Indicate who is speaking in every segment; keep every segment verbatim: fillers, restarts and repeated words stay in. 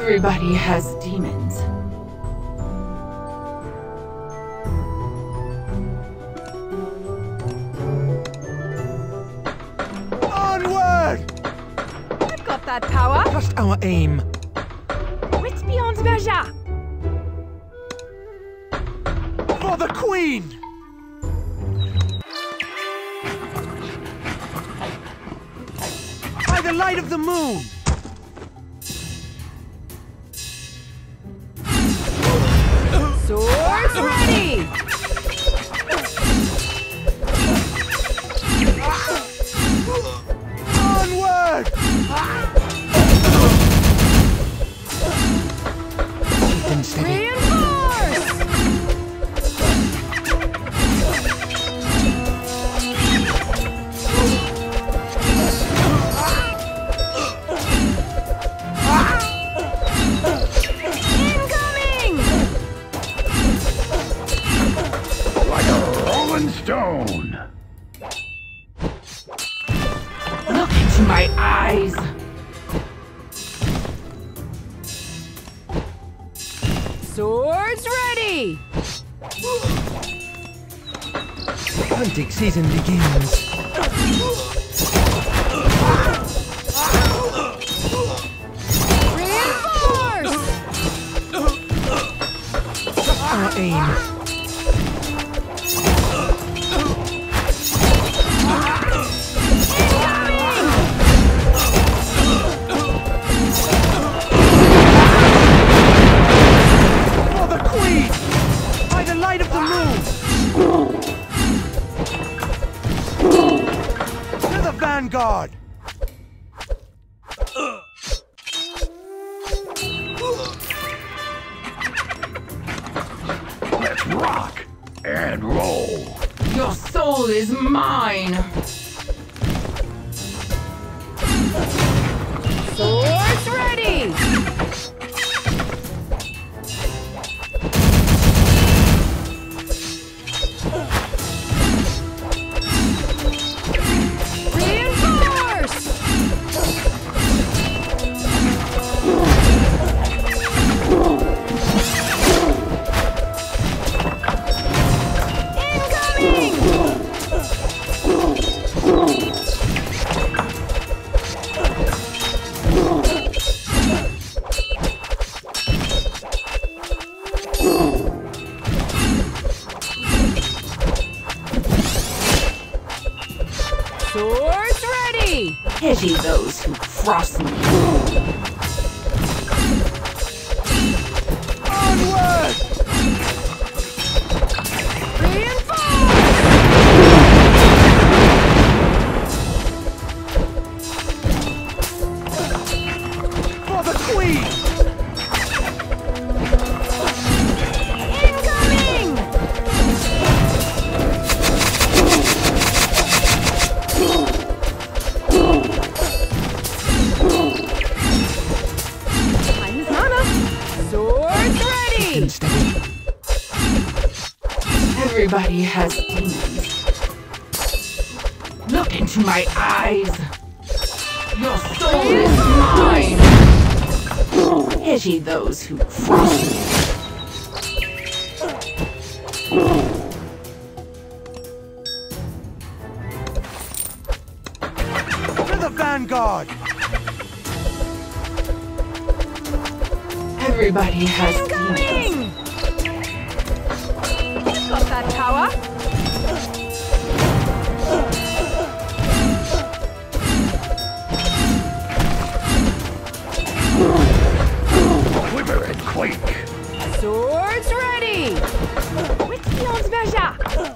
Speaker 1: Everybody has demons.
Speaker 2: Onward!
Speaker 3: I've got that power.
Speaker 2: Just our aim.
Speaker 3: Wits beyond measure.
Speaker 2: For the Queen! By the light of the moon!
Speaker 3: Swords ready!
Speaker 2: Onward! Keep them steady.
Speaker 3: Reinforce! Incoming!
Speaker 4: Like a rolling stone.
Speaker 1: Look into my eyes.
Speaker 3: Swords ready!
Speaker 2: Hunting season begins.
Speaker 3: Reinforce!
Speaker 2: Our aim. For the Queen! By the light of the moon! To the vanguard!
Speaker 4: Let's rock and roll.
Speaker 1: Your soul is mine.
Speaker 3: Swords ready! Reinforce! Incoming! Swords ready!
Speaker 1: Pity those who cross me.
Speaker 2: Onward!
Speaker 3: Reinforce!
Speaker 2: For the Queen!
Speaker 3: Incoming! Time is mana. Swords ready!
Speaker 2: And steady.
Speaker 1: Everybody has demons. Look into my eyes. Your soul is mine. Pity those who cross me.
Speaker 2: To the vanguard!
Speaker 1: Everybody has demons.
Speaker 3: Incoming! I've got that power.
Speaker 4: Quiver and quake.
Speaker 3: Swords ready! Wits beyond measure!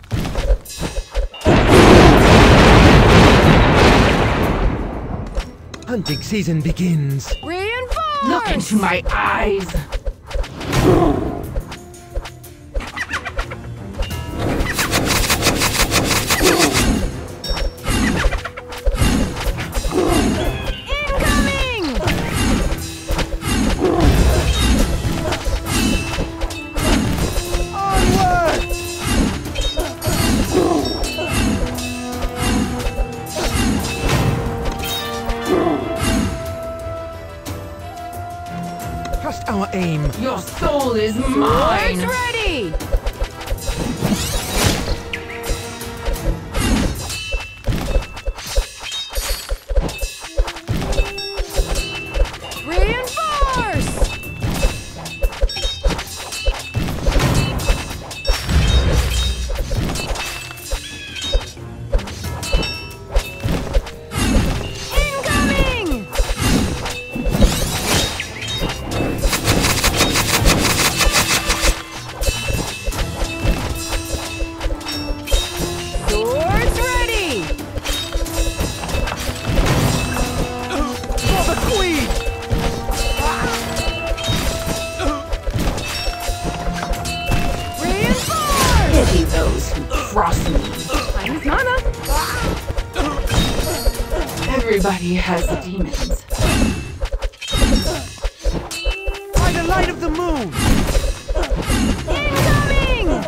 Speaker 2: Hunting season begins.
Speaker 3: Reinforce!
Speaker 1: Look into my eyes.
Speaker 3: Incoming!
Speaker 2: Onward! Trust our aim.
Speaker 1: Your soul is mine!
Speaker 3: Swords ready! Reinforce! Incoming! Swords ready!
Speaker 2: For the queen!
Speaker 3: Reinforce!
Speaker 1: Pity those who cross me.
Speaker 3: Time is mana.
Speaker 1: Everybody has demons.
Speaker 2: By the light of the moon!
Speaker 3: Incoming!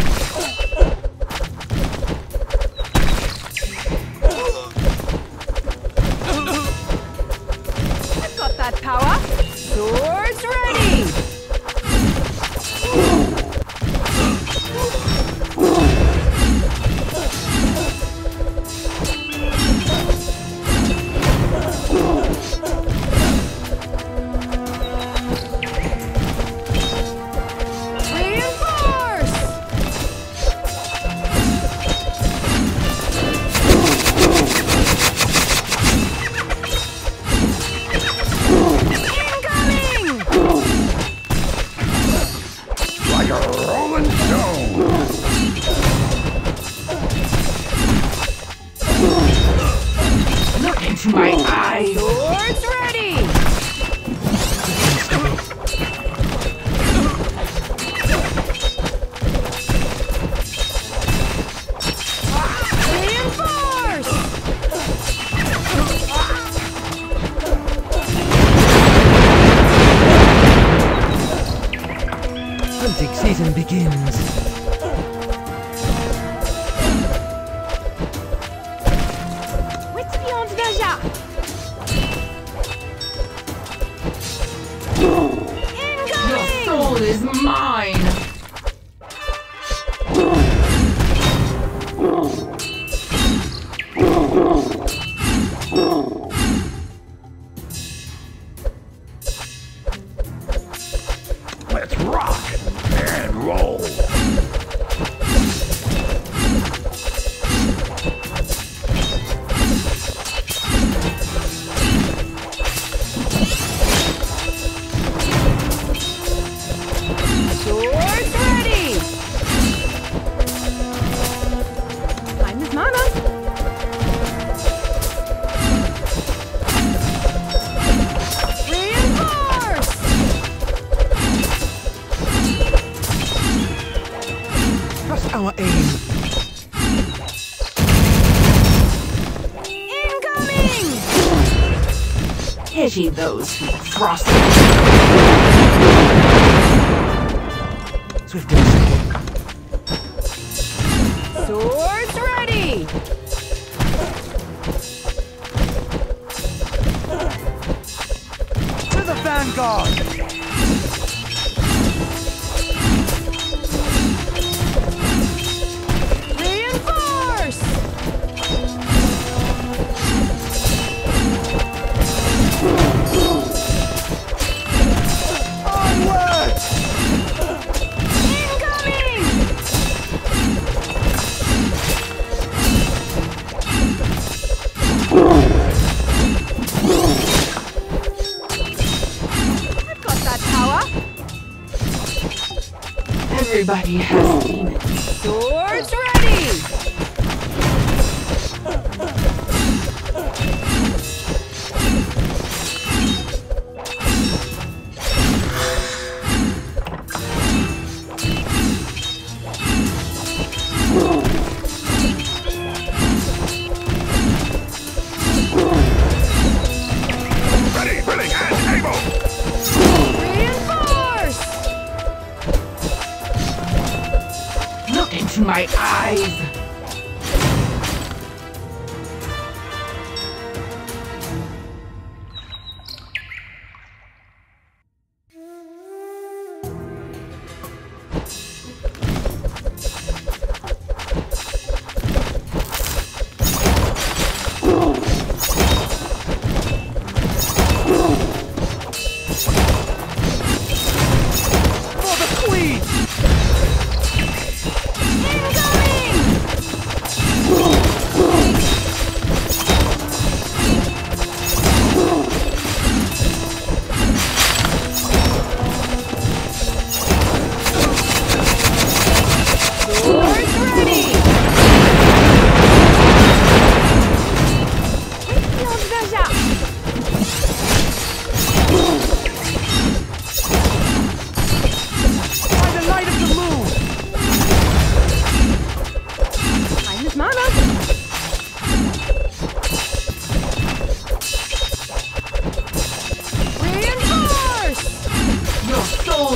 Speaker 3: I've got that power. Swords ready! Reinforce! Incoming!
Speaker 4: Like a rolling stone.
Speaker 1: Look into my eyes!
Speaker 3: Swords ready! Reinforce!
Speaker 2: Hunting season begins.
Speaker 3: What's beyond Naja?
Speaker 1: Your
Speaker 3: Incoming!
Speaker 1: soul is mine!
Speaker 4: Let's rock and roll.
Speaker 3: Swords ready! Time is mana. Reinforce!
Speaker 2: Trust our aim.
Speaker 3: Incoming!
Speaker 1: Pity those who cross me.
Speaker 2: Swift and simple.
Speaker 3: Swords ready!
Speaker 2: To the vanguard!
Speaker 3: Reinforce!
Speaker 2: Onward!
Speaker 3: Incoming! I've got that power.
Speaker 1: Everybody has demons.
Speaker 3: Swords ready!
Speaker 4: Ready, willing, and able.
Speaker 3: Reinforce!
Speaker 1: Look into my eyes!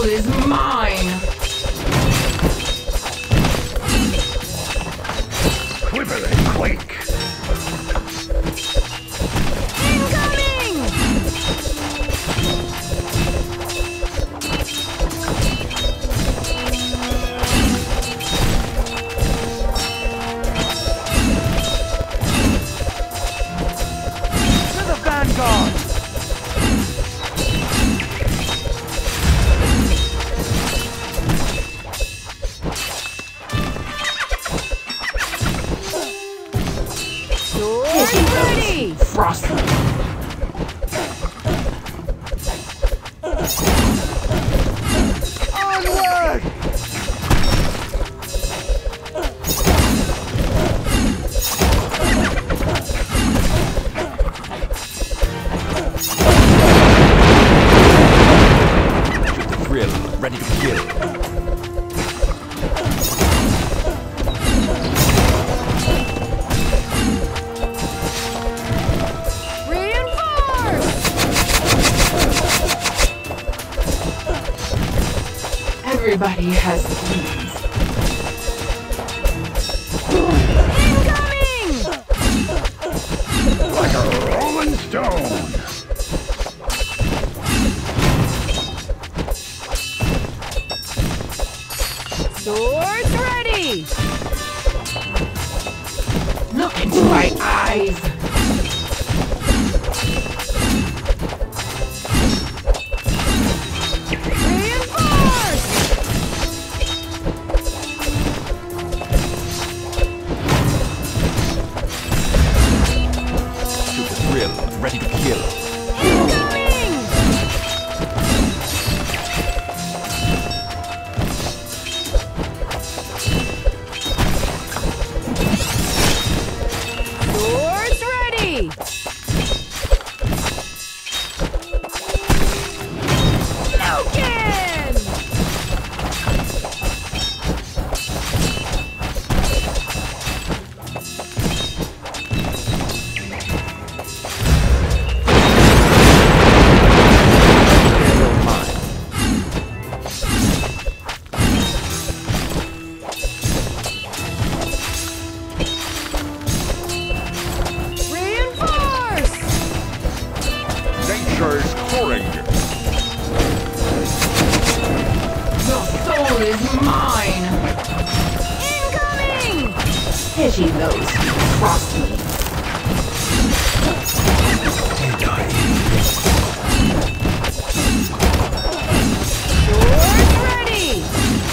Speaker 1: soul is mine!
Speaker 4: Quiver and quake.
Speaker 3: Incoming!
Speaker 2: To the vanguard!
Speaker 3: Sword ready!
Speaker 1: Frosty!
Speaker 2: Onward!
Speaker 5: Shoot the thrill, ready to kill.
Speaker 3: Reinforce!
Speaker 1: Everybody has keys.
Speaker 3: Incoming!
Speaker 4: Like a rolling stone.
Speaker 3: Swords ready!
Speaker 1: Look into my eyes!
Speaker 3: Reinforce!
Speaker 5: Shoot the thrill, ready to kill.
Speaker 3: Incoming! Swords ready! Lucan! Reinforce!
Speaker 4: Nature's touring.
Speaker 1: Your soul is mine!
Speaker 3: Incoming!
Speaker 1: Pity those who cross me.
Speaker 3: Swords ready!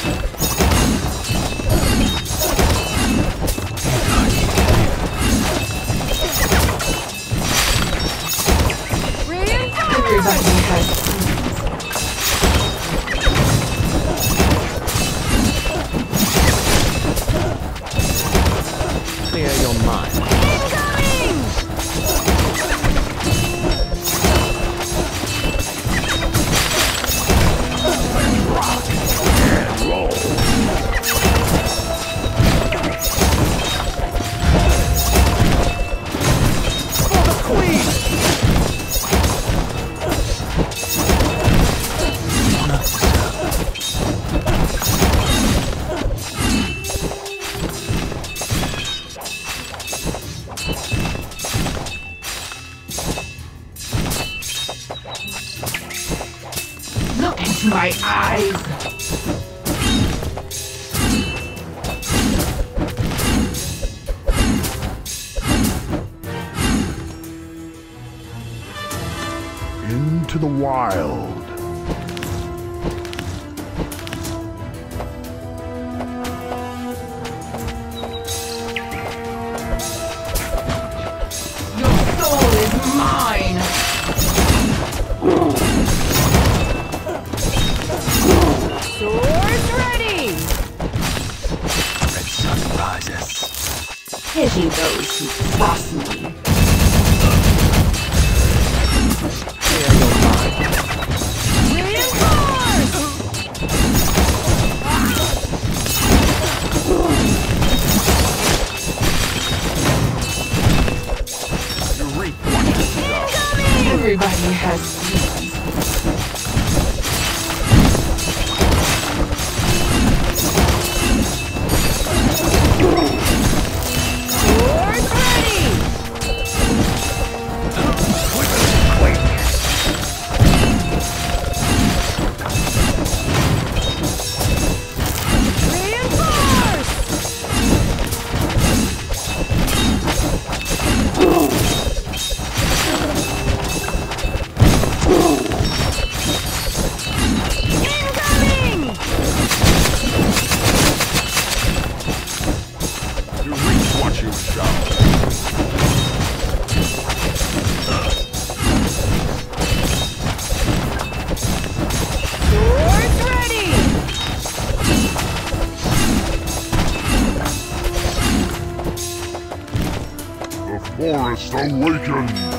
Speaker 3: Reinforce!
Speaker 1: Everybody has keys.
Speaker 5: Clear your mind.
Speaker 3: Incoming!
Speaker 4: And roll.
Speaker 2: For the queen!
Speaker 1: Look into my eyes!
Speaker 4: Into the wild.
Speaker 1: Your soul is mine!
Speaker 3: Swords ready!
Speaker 5: Red sun rises.
Speaker 1: Pity those who cross me.
Speaker 5: Clear your mind.
Speaker 3: Reinforce!
Speaker 5: You reap what you sow.
Speaker 1: Everybody has keys.
Speaker 4: Tempest awaken!